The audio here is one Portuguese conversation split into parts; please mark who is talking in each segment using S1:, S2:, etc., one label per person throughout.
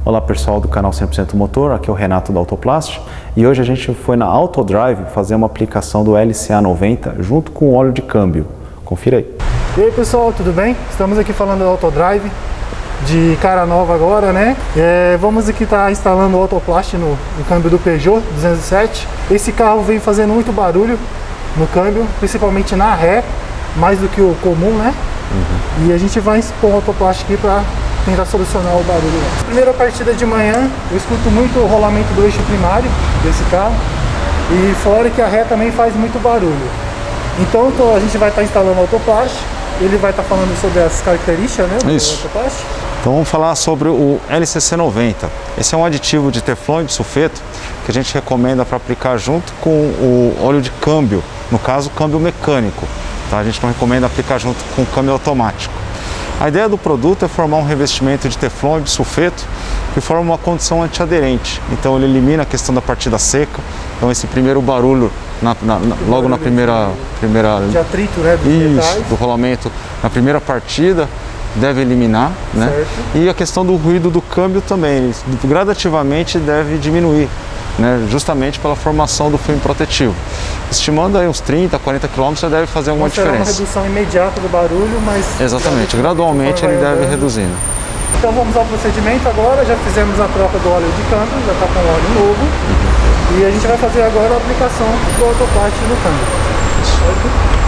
S1: Olá pessoal do canal 100% Motor, aqui é o Renato da Autoplast e hoje a gente foi na Autodrive fazer uma aplicação do LCA90 junto com o óleo de câmbio. Confira aí.
S2: E aí pessoal, tudo bem? Estamos aqui falando da Autodrive, de cara nova agora, né? Vamos aqui estar instalando o Autoplast no câmbio do Peugeot 207. Esse carro vem fazendo muito barulho no câmbio, principalmente na ré, mais do que o comum, né? E a gente vai expor o Autoplast aqui para tentar solucionar o barulho. Primeira partida de manhã, eu escuto muito o rolamento do eixo primário desse carro e fora que a ré também faz muito barulho. Então a gente vai estar instalando o Autoplast, ele vai estar falando sobre as características, né, do Autoplast.
S1: Então vamos falar sobre o LCC90. Esse é um aditivo de teflon e de sulfeto que a gente recomenda para aplicar junto com o óleo de câmbio, no caso câmbio mecânico. Tá? A gente não recomenda aplicar junto com o câmbio automático. A ideia do produto é formar um revestimento de teflon e de sulfeto que forma uma condição antiaderente. Então ele elimina a questão da partida seca. Então esse primeiro barulho, logo na primeira
S2: de atrito, né,
S1: do rolamento na primeira partida, deve eliminar, né? E a questão do ruído do câmbio também, ele gradativamente deve diminuir, né? Justamente pela formação do filme protetivo. Estimando aí uns 30, 40 km já deve fazer alguma diferença.
S2: Uma redução imediata do barulho, mas...
S1: Exatamente, gradualmente ele deve reduzindo.
S2: Então vamos ao procedimento agora, já fizemos a troca do óleo de câmbio, já está com óleo novo. E a gente vai fazer agora a aplicação do Autoplast no câmbio.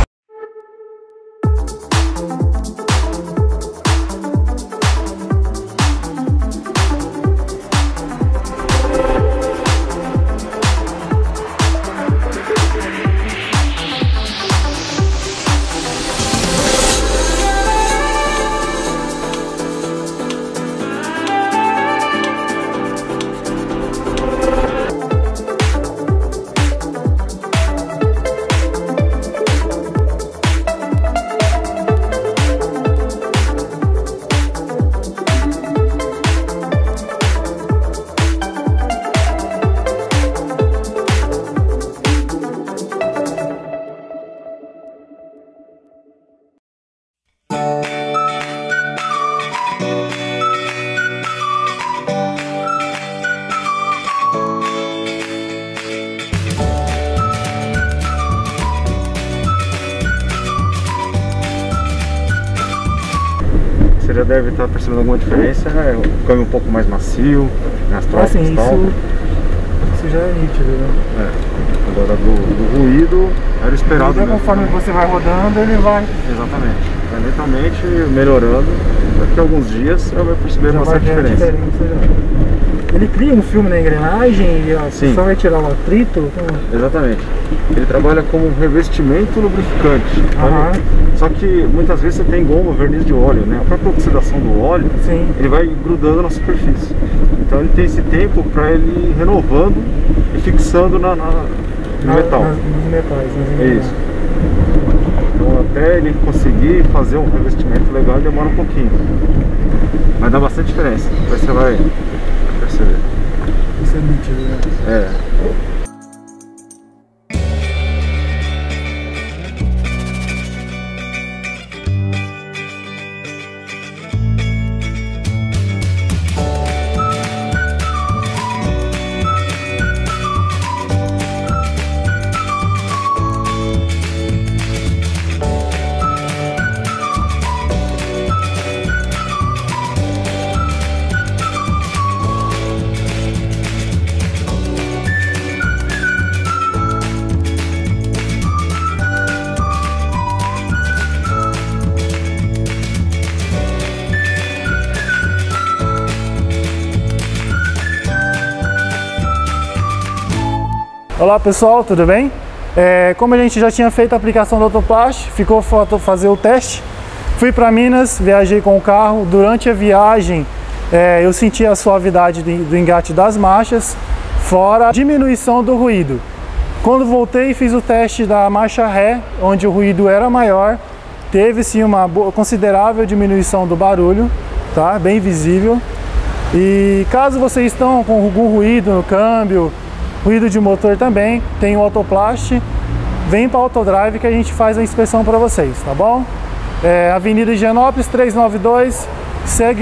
S1: Você já deve estar percebendo alguma diferença, né? O câmbio um pouco mais macio, nas trocas e tal.
S2: Isso já é nítido, né?
S1: Agora do ruído era esperado.
S2: Mas conforme você vai rodando, ele vai...
S1: Exatamente. Vai lentamente melhorando. Daqui a alguns dias você vai perceber uma certa diferença.
S2: Ele cria um filme na engrenagem e só vai tirar o atrito?
S1: Exatamente. Ele trabalha como um revestimento lubrificante. Só que muitas vezes você tem goma, verniz de óleo, né? A própria oxidação do óleo, ele vai grudando na superfície. Então ele tem esse tempo para ele ir renovando e fixando no metal.
S2: Nos metais,
S1: né? Isso. Então até ele conseguir fazer um revestimento legal demora um pouquinho. Mas dá bastante diferença. Depois você vai perceber.
S2: Isso é nítido, né? Olá pessoal, tudo bem? Como a gente já tinha feito a aplicação do Autoplast, ficou falta fazer o teste. Fui para Minas, viajei com o carro. Durante a viagem eu senti a suavidade do engate das marchas, fora a diminuição do ruído. Quando voltei, fiz o teste da marcha ré, onde o ruído era maior. Teve sim uma considerável diminuição do barulho, tá? Bem visível. E caso vocês estão com algum ruído no câmbio, ruído de motor também, tem o Autoplast, vem para a Autodrive que a gente faz a inspeção para vocês, tá bom? Avenida Higienópolis 392, segue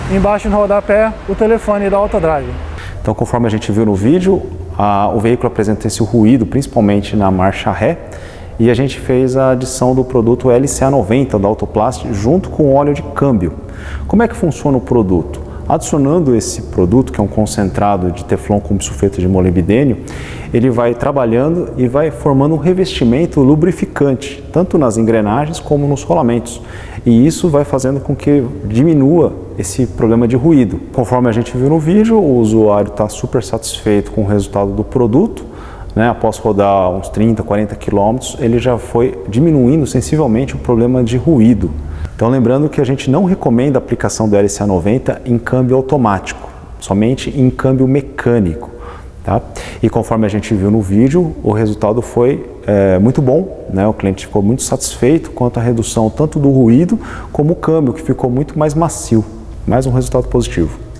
S2: embaixo no rodapé o telefone da Autodrive.
S1: Então, conforme a gente viu no vídeo, o veículo apresenta esse ruído, principalmente na marcha ré, e a gente fez a adição do produto LCA90 da Autoplast junto com o óleo de câmbio. Como é que funciona o produto? Adicionando esse produto, que é um concentrado de teflon com sulfeto de molibdênio, ele vai trabalhando e vai formando um revestimento lubrificante, tanto nas engrenagens como nos rolamentos. E isso vai fazendo com que diminua esse problema de ruído. Conforme a gente viu no vídeo, o usuário está super satisfeito com o resultado do produto. Após rodar uns 30, 40 quilômetros, ele já foi diminuindo sensivelmente o problema de ruído. Então, lembrando que a gente não recomenda a aplicação do LCA90 em câmbio automático, somente em câmbio mecânico. Tá? E conforme a gente viu no vídeo, o resultado foi muito bom, o cliente ficou muito satisfeito quanto à redução tanto do ruído como o câmbio, que ficou muito mais macio. Mais um resultado positivo.